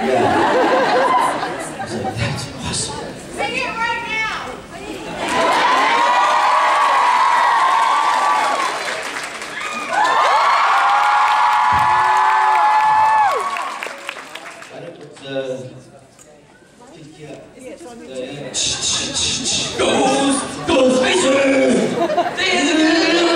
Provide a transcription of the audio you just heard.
Yeah. I was like, that's awesome. Sing it right now. Go, Spacer!